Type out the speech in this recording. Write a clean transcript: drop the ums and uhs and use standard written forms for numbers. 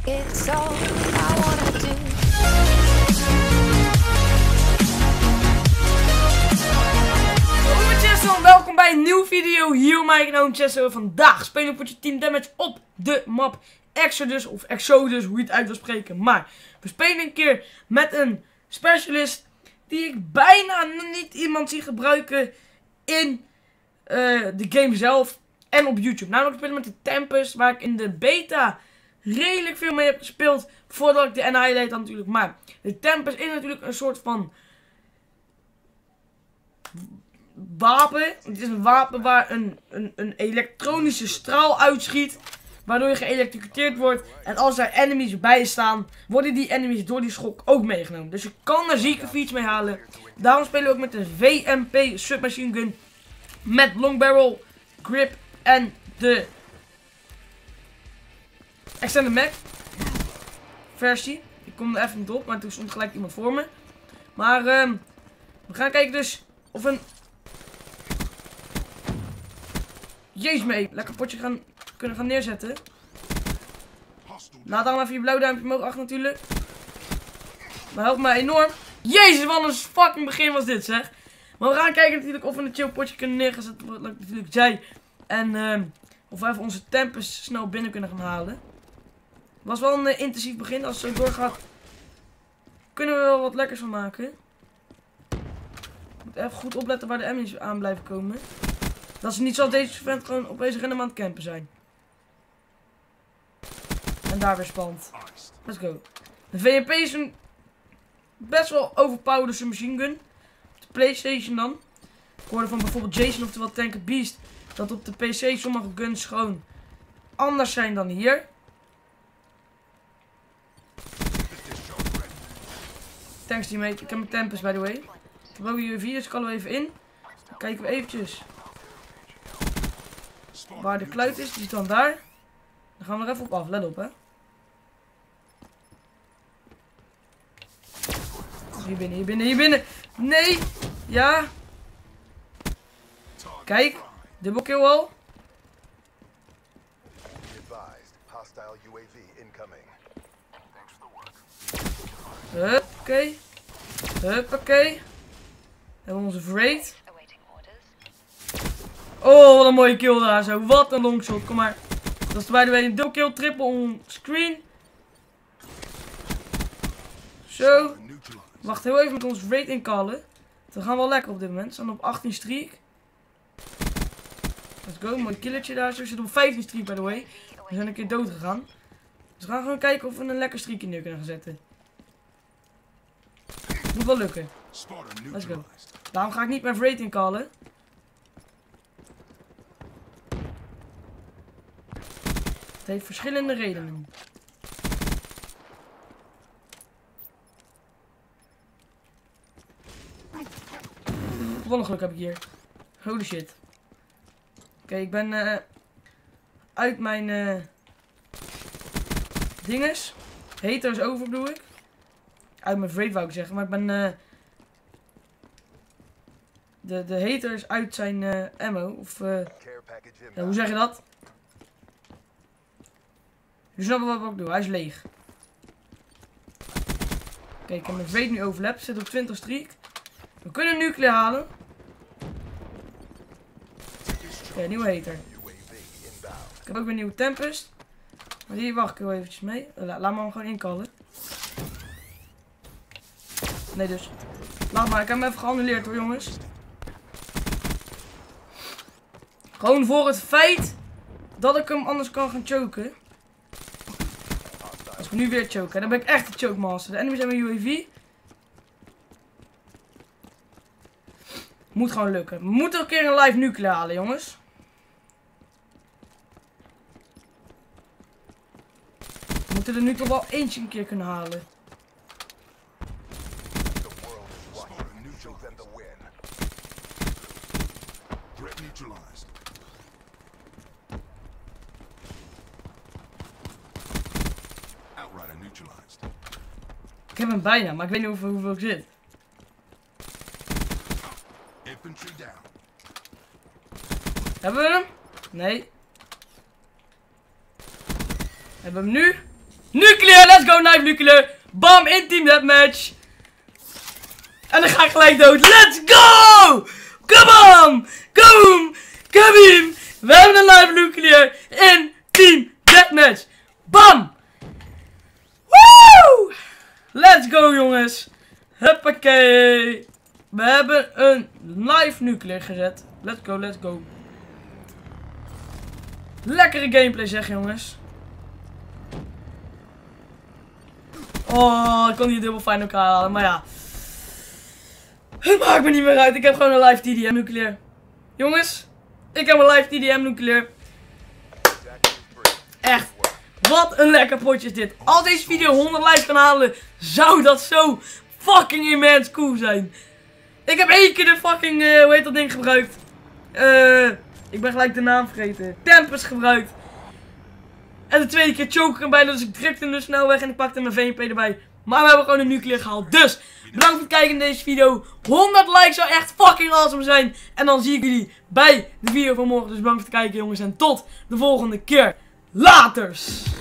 It's all I wanna do. Hallo Chesto, welkom bij een nieuwe video. Hier mijn genomen Chesto. Vandaag spelen we potje Team Damage op de map Exodus of Exodus, hoe je het uit wil spreken. Maar we spelen een keer met een specialist die ik bijna niet iemand zie gebruiken in de game zelf en op YouTube. Namelijk spelen met de Tempest, waar ik in de beta redelijk veel mee heb gespeeld voordat ik de Annihilate had natuurlijk. Maar de Tempest is natuurlijk een soort van wapen. Het is een wapen waar een elektronische straal uitschiet, waardoor je geëlektrocuteerd wordt. En als er enemies bij staan, worden die enemies door die schok ook meegenomen. Dus je kan er zieke feats mee halen. Daarom spelen we ook met de VMP Submachine Gun. Met long barrel, grip en de Extended Mag versie. Ik kom er even niet op, maar toen stond gelijk iemand voor me. Maar we gaan kijken dus of een... Jezus mee, lekker potje kunnen gaan neerzetten. Laat dan even je blauw duimpje omhoog achter natuurlijk. Maar helpt mij enorm. Jezus, wat een fucking begin was dit zeg. Maar we gaan kijken natuurlijk of we een chill potje kunnen neerzetten, wat ik natuurlijk zei. En of we even onze Tempest snel binnen kunnen gaan halen. Was wel een intensief begin. Als het zo doorgaat, kunnen we wel wat lekkers van maken. Moet even goed opletten waar de enemies aan blijven komen. Dat ze niet zoals deze vent gewoon opeens random aan het campen zijn. En daar weer spannend. Let's go. De VMP is een best wel overpowered submachine gun. Op de PlayStation dan. Ik hoorde van bijvoorbeeld Jason, oftewel Tank Beast, dat op de PC sommige guns gewoon anders zijn dan hier. Thanks teammate. Ik heb mijn Tempest by the way. Ik heb ook UAV, dus ik kan er even in. Dan kijken we eventjes waar de kluit is. Die zit dan daar. Dan gaan we er even op af. Let op hè. Hier binnen, hier binnen, hier binnen. Nee. Ja. Kijk. Dubbel kill al. Huppakee. Huppakee. Hebben we onze Wraith. Oh, wat een mooie kill daar zo. Wat een longshot. Kom maar. Dat is bij de way een double kill, triple on screen. Zo. Wacht heel even met ons Wraith inkallen. We gaan wel lekker op dit moment. We staan op 18 streak. Let's go. Mooi killertje daar zo. We zitten op 15 streak by the way. We zijn een keer dood gegaan. Dus we gaan gewoon kijken of we een lekker streakje neer kunnen gaan zetten. Moet wel lukken. Let's go. Daarom ga ik niet mijn Wraith inkallen. Het heeft verschillende redenen. Wat een geluk heb ik hier. Holy shit. Oké, ik ben uit mijn dinges. Haters over bedoel ik. Uit mijn Wraith wou ik zeggen, maar ik ben de haters uit zijn ammo. Of ja, hoe zeg je dat? Je snapt wat ik doe, hij is leeg. Oké, ik heb mijn Wraith nu overlapt, zit op 20 streak. We kunnen een nuclear halen. Oké, nieuwe hater. Ik heb ook weer een nieuwe Tempest. Maar die wacht ik heel eventjes mee. Laat me hem gewoon inkallen. Nee dus. Laat maar, ik heb hem even geannuleerd hoor jongens. Gewoon voor het feit dat ik hem anders kan gaan choken. Als ik nu weer choken, dan ben ik echt de choke master. De enemies hebben een UAV. Moet gewoon lukken. We moeten een keer een live nuclear halen jongens. We moeten er nu toch wel eentje een keer kunnen halen. Ik heb hem bijna, maar ik weet niet hoeveel ik zit. Hebben we hem? Nee. Hebben we hem nu? Nuclear, let's go, knife nuclear. Bam, in team deathmatch. En dan ga ik gelijk dood. Let's go! Come on! Boom! Kabim! We hebben een live nuclear in team deathmatch. Bam! Woo! Let's go, jongens. Huppakee. We hebben een live nuclear gezet. Let's go, let's go. Lekkere gameplay zeg, jongens. Oh, ik kon die dubbel fijn elkaar halen, maar ja. Het maakt me niet meer uit. Ik heb gewoon een live TDM nuclear. Jongens, ik heb een live TDM nuclear. Echt. Wat een lekker potje is dit. Als deze video 100 likes kan halen, zou dat zo fucking immens cool zijn. Ik heb 1 keer de fucking, hoe heet dat ding gebruikt? Ik ben gelijk de naam vergeten. Tempest gebruikt. En de tweede keer choke erbij, dus ik drukte hem dus snel weg en ik pakte mijn VMP erbij. Maar we hebben gewoon een nuclear gehaald. Dus, bedankt voor het kijken in deze video. 100 likes zou echt fucking awesome zijn. En dan zie ik jullie bij de video van morgen. Dus bedankt voor het kijken, jongens. En tot de volgende keer. Laters!